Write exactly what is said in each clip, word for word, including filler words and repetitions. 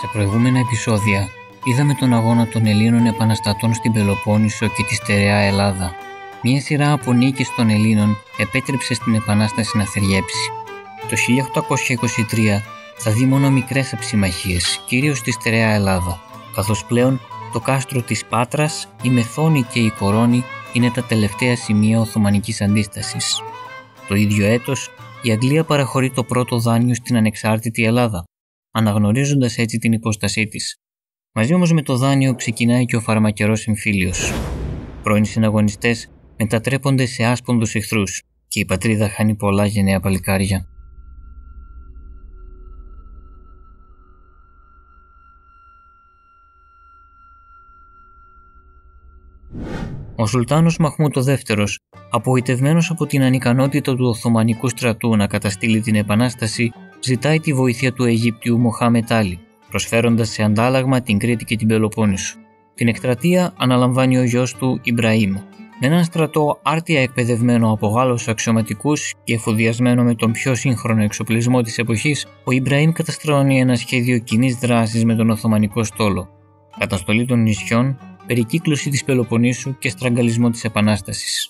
Σε προηγούμενα επεισόδια είδαμε τον αγώνα των Ελλήνων επαναστατών στην Πελοπόννησο και τη στερεά Ελλάδα. Μία σειρά από νίκες των Ελλήνων επέτρεψε στην Επανάσταση να θεριέψει. Το χίλια οκτακόσια είκοσι τρία θα δει μόνο μικρές αψημαχίες, κυρίως στη στερεά Ελλάδα, καθώς πλέον το κάστρο της Πάτρας, η Μεθόνη και η Κορώνη είναι τα τελευταία σημεία Οθωμανικής αντίστασης. Το ίδιο έτος η Αγγλία παραχωρεί το πρώτο δάνειο στην ανεξάρτητη Ελλάδα, αναγνωρίζοντας έτσι την υπόστασή της. Μαζί όμως με το δάνειο ξεκινάει και ο φαρμακερός εμφύλιος. Πρώην συναγωνιστές μετατρέπονται σε άσπονδους εχθρούς και η πατρίδα χάνει πολλά γενναία παλικάρια. Ο Σουλτάνος Μαχμούτ ο Δεύτερος, απογοητευμένος από την ανικανότητα του Οθωμανικού στρατού να καταστήλει την Επανάσταση, ζητάει τη βοήθεια του Αιγύπτιου Μοχάμετ Άλι, προσφέροντας σε αντάλλαγμα την Κρήτη και την Πελοπόννησο. Την εκστρατεία αναλαμβάνει ο γιος του Ιμπραήμ. Με έναν στρατό άρτια εκπαιδευμένο από Γάλλους αξιωματικούς και εφοδιασμένο με τον πιο σύγχρονο εξοπλισμό της εποχής, ο Ιμπραήμ καταστρώνει ένα σχέδιο κοινής δράσης με τον Οθωμανικό στόλο, καταστολή των νησιών, περικύκλωση της Πελοποννήσου και στραγγαλισμό της Επανάστασης.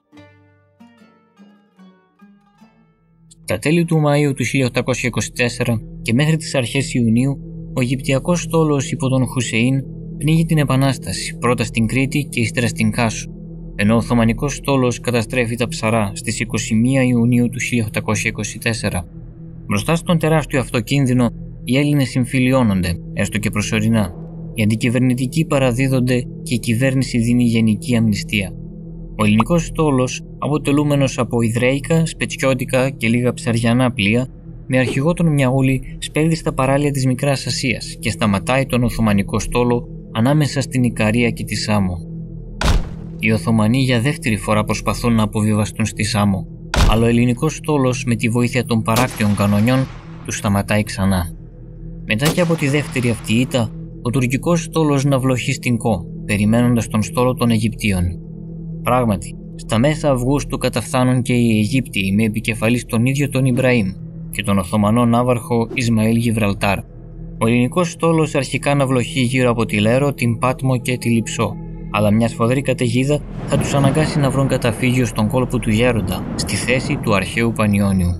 Στα τέλη του Μαΐου του χίλια οκτακόσια είκοσι τέσσερα και μέχρι τις αρχές Ιουνίου, ο Αιγυπτιακός στόλος υπό τον Χουσεΐν πνίγει την Επανάσταση, πρώτα στην Κρήτη και ύστερα στην Κάσο, ενώ ο Οθωμανικός στόλος καταστρέφει τα Ψαρά στις είκοσι μία Ιουνίου του χίλια οκτακόσια είκοσι τέσσερα. Μπροστά στον τεράστιο αυτό κίνδυνο, οι Έλληνες συμφιλιώνονται, έστω και προσωρινά. Οι αντικυβερνητικοί παραδίδονται και η κυβέρνηση δίνει γενική αμνηστία. Ο ελληνικός στόλος, αποτελούμενος από ιδραίικα, σπετσιώτικα και λίγα ψαριανά πλοία, με αρχηγό τον Μιαούλη, σπέβδει στα παράλια της Μικράς Ασίας και σταματάει τον Οθωμανικό στόλο ανάμεσα στην Ικαρία και τη Σάμο. Οι Οθωμανοί για δεύτερη φορά προσπαθούν να αποβιβαστούν στη Σάμο, αλλά ο ελληνικός στόλος με τη βοήθεια των παράκτιων κανονιών τους σταματάει ξανά. Μετά και από τη δεύτερη αυτή ήττα, ο τουρκικός στόλος ναυλοχεί στην Κο, περιμένοντας τον στόλο των Αιγυπτίων. Πράγματι, στα μέσα Αυγούστου καταφθάνουν και οι Αιγύπτιοι με επικεφαλής τον ίδιο τον Ιμπραήμ και τον Οθωμανό ναύαρχο Ισμαήλ Γιβραλτάρ. Ο ελληνικός στόλος αρχικά ναυλοχεί γύρω από τη Λέρο, την Πάτμο και τη Λιψό, αλλά μια σφοδρή καταιγίδα θα τους αναγκάσει να βρουν καταφύγιο στον κόλπο του Γέροντα, στη θέση του αρχαίου Πανιώνιου.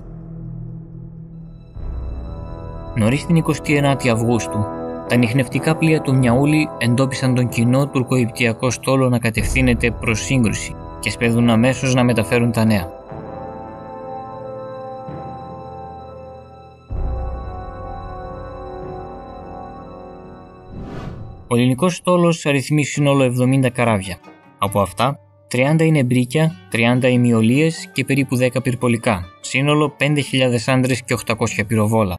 Νωρίς την εικοστή ένατη Αυγούστου, τα ανιχνευτικά πλοία του Μιαούλη εντόπισαν τον κοινό τουρκοαιγυπτιακό στόλο να κατευθύνεται προς σύγκρουση και σπέβδουν αμέσως να μεταφέρουν τα νέα. Ο ελληνικός στόλος αριθμεί σύνολο εβδομήντα καράβια. Από αυτά, τριάντα είναι μπρίκια, τριάντα ημιολίες και περίπου δέκα πυρπολικά, σύνολο πέντε χιλιάδες άντρες και οκτακόσια πυροβόλα.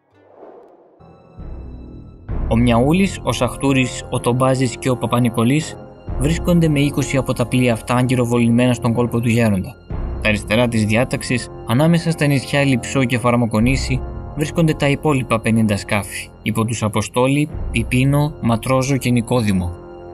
Ο Μιαούλης, ο Σαχτούρης, ο Τομπάζης και ο Παπανικολής βρίσκονται με είκοσι από τα πλοία αυτά αγκυροβολημένα στον κόλπο του Γέροντα. Τα αριστερά της διάταξης, ανάμεσα στα νησιά Λιψό και Φαραμοκονήσι, βρίσκονται τα υπόλοιπα πενήντα σκάφη, υπό τους Αποστόλη, Πιπίνο, Ματρόζο και Νικόδημο.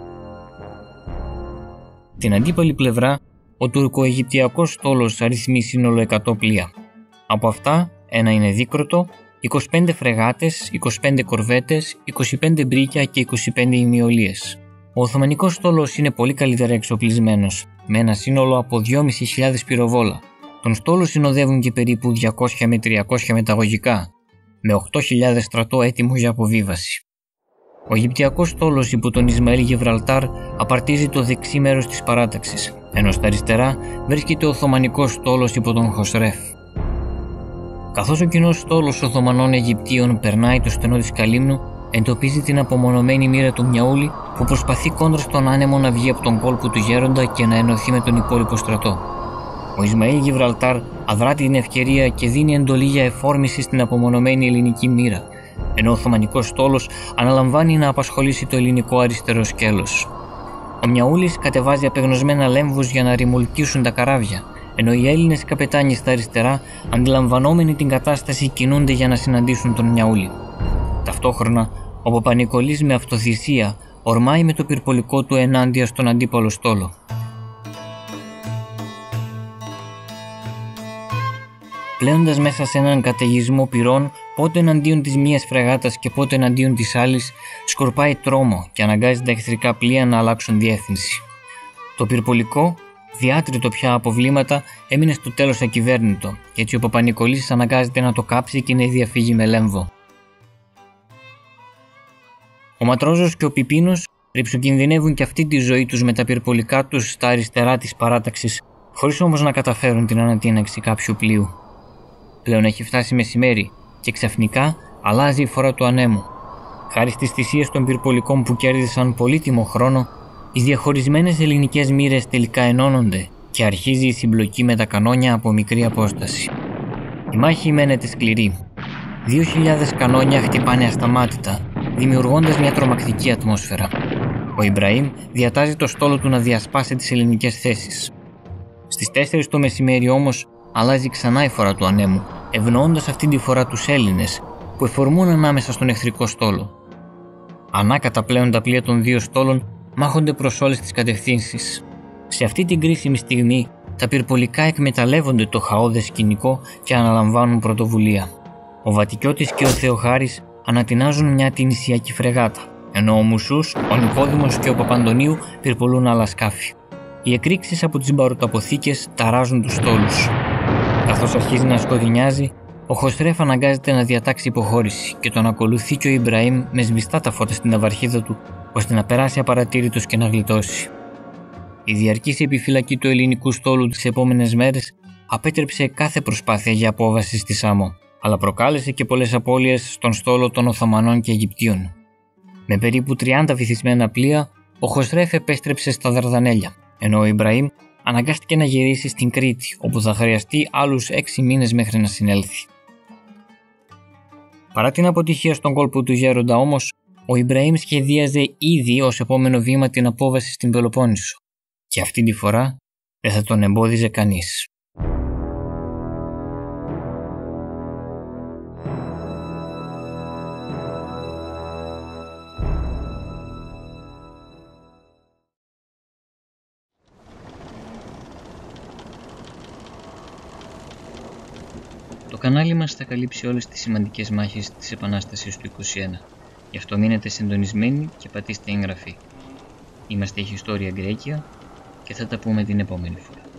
Την αντίπαλη πλευρά, ο τουρκοαιγυπτιακός στόλος αριθμεί σύνολο εκατό πλοία. Από αυτά, ένα είναι δίκροτο, είκοσι πέντε φρεγάτες, είκοσι πέντε κορβέτες, είκοσι πέντε μπρίκια και είκοσι πέντε ημιολίες. Ο Οθωμανικός στόλος είναι πολύ καλύτερα εξοπλισμένος, με ένα σύνολο από δυόμισι χιλιάδες πυροβόλα. Τον στόλο συνοδεύουν και περίπου διακόσια με τριακόσια μεταγωγικά, με οκτώ χιλιάδες στρατό έτοιμο για αποβίβαση. Ο Αιγυπτιακός στόλος υπό τον Ισμαήλ Γιβραλτάρ απαρτίζει το δεξί μέρος της παράταξης, ενώ στα αριστερά βρίσκεται ο Οθωμανικός στόλος υπό τον Χοσρέφ. Καθώς ο κοινός στόλος Οθωμανών Αιγυπτίων περνάει το στενό της Καλύμνου, εντοπίζει την απομονωμένη μοίρα του Μιαούλη που προσπαθεί κόντρα στον άνεμο να βγει από τον κόλπο του Γέροντα και να ενωθεί με τον υπόλοιπο στρατό. Ο Ισμαήλ Γιβραλτάρ αδρά την ευκαιρία και δίνει εντολή για εφόρμηση στην απομονωμένη ελληνική μοίρα, ενώ ο Οθωμανικός στόλος αναλαμβάνει να απασχολήσει το ελληνικό αριστερό σκέλος. Ο Μιαούλης κατεβάζει απεγνωσμένα λέμβους για να ρημουλκίσουν τα καράβια, ενώ οι Έλληνες καπετάνοι στα αριστερά, αντιλαμβανόμενοι την κατάσταση, κινούνται για να συναντήσουν τον Μιαούλη. Ταυτόχρονα, ο Παπανικολής με αυτοθυσία ορμάει με το πυρπολικό του ενάντια στον αντίπαλο στόλο. πλέοντας μέσα σε έναν καταιγισμό πυρών, πότε εναντίον της μίας φρεγάτας και πότε εναντίον της άλλης, σκορπάει τρόμο και αναγκάζει τα εχθρικά πλοία να αλλάξουν διεύθυνση. Το πυρπολικό, διάτριτο πια από βλήματα, έμεινε στο τέλος ακυβέρνητο, και έτσι ο Παπα-Νικολής αναγκάζεται να το κάψει και να διαφύγει με λέμβο. Ο Ματρόζος και ο Πιπίνος ρυψοκινδυνεύουν και αυτή τη ζωή τους με τα πυρπολικά τους στα αριστερά της παράταξης, χωρίς όμως να καταφέρουν την ανατείναξη κάποιου πλοίου. Πλέον έχει φτάσει μεσημέρι και ξαφνικά αλλάζει η φορά του ανέμου. Χάρη στις θυσίες των πυρπολικών που κέρδισαν πολύτιμο χρόνο, οι διαχωρισμένες ελληνικές μοίρες τελικά ενώνονται και αρχίζει η συμπλοκή με τα κανόνια από μικρή απόσταση. Η μάχη μένεται σκληρή. Δύο χιλιάδες κανόνια χτυπάνε ασταμάτητα, δημιουργώντας μια τρομακτική ατμόσφαιρα. Ο Ιμπραήμ διατάζει το στόλο του να διασπάσει τις ελληνικές θέσεις. Στις τέσσερις το μεσημέρι όμως αλλάζει ξανά η φορά του ανέμου, ευνοώντας αυτή τη φορά τους Έλληνες που εφορμούν ανάμεσα στον εχθρικό στόλο. Ανάκατα πλέον τα πλοία των δύο στόλων μάχονται προς όλες τις κατευθύνσεις. Σε αυτή την κρίσιμη στιγμή τα πυρπολικά εκμεταλλεύονται το χαόδες σκηνικό και αναλαμβάνουν πρωτοβουλία. Ο Βατικιώτης και ο Θεοχάρης ανατινάζουν μια τινησιακή φρεγάτα, ενώ ο Μουσούς, ο Νικόδημος και ο Παπαντονίου πυρπολούν άλλα σκάφη. Οι εκρήξεις από τις μπαρουταποθήκες ταράζουν τους στόλους. Καθώς αρχίζει να σκοτεινιάζει, ο Χοσρέφ αναγκάζεται να διατάξει υποχώρηση και τον ακολουθεί και ο Ιμπραήμ με σβηστά τα φώτα στην ναυαρχίδα του, ώστε να περάσει απαρατήρητος και να γλιτώσει. Η διαρκής επιφυλακή του ελληνικού στόλου τις επόμενες μέρες απέτρεψε κάθε προσπάθεια για απόβαση στη Σάμο, αλλά προκάλεσε και πολλές απώλειες στον στόλο των Οθωμανών και Αιγυπτίων. Με περίπου τριάντα βυθισμένα πλοία, ο Χοσρέφ επέστρεψε στα Δαρδανέλια, ενώ ο Ιμπραήμ αναγκάστηκε να γυρίσει στην Κρήτη, όπου θα χρειαστεί άλλους έξι μήνες μέχρι να συνέλθει. Παρά την αποτυχία στον κόλπο του Γέροντα όμως, ο Ιμπραήμ σχεδίαζε ήδη ως επόμενο βήμα την απόβαση στην Πελοπόννησο, και αυτή τη φορά δεν θα τον εμπόδιζε κανείς. Το κανάλι μας θα καλύψει όλες τις σημαντικές μάχες της Επανάστασης του είκοσι ένα. Γι' αυτό μείνετε συντονισμένοι και πατήστε εγγραφή. Είμαστε η Historia Graecia και θα τα πούμε την επόμενη φορά.